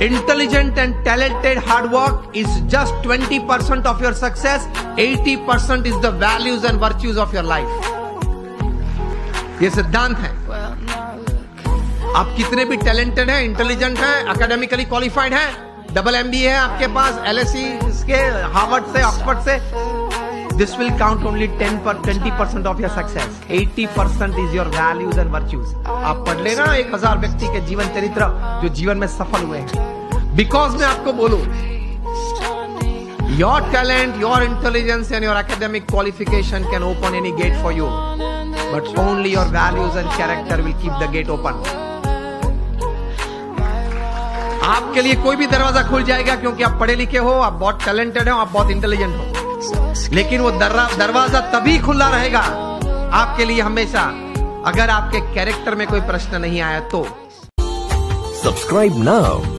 Intelligent and talented hard work is just 20% of your success. 80% is the values and virtues of your life. ये सिद्धांत है। आप कितने भी टैलेंटेड हैं, इंटेलिजेंट हैं, एकेडमिकली क्वालिफाइड हैं, डबल MBA है आपके पास, LSE के, हार्वर्ड से, ऑक्सफोर्ड से, this will count only 20% of your success. 80% is your values and virtues. आप पढ़ लेना 1000 व्यक्ति के जीवन चरित्र जो जीवन में सफल हुए हैं। Because मैं आपको बोलूं, your talent, your intelligence and your academic qualification can open any gate for you, but only your values and character will keep the gate open. आपके लिए कोई भी दरवाजा खुल जाएगा क्योंकि आप पढ़े लिखे हो, आप बहुत टैलेंटेड हो, आप बहुत इंटेलिजेंट हो, लेकिन वो दरवाजा तभी खुला रहेगा आपके लिए हमेशा अगर आपके कैरेक्टर में कोई प्रश्न नहीं आया तो। Subscribe now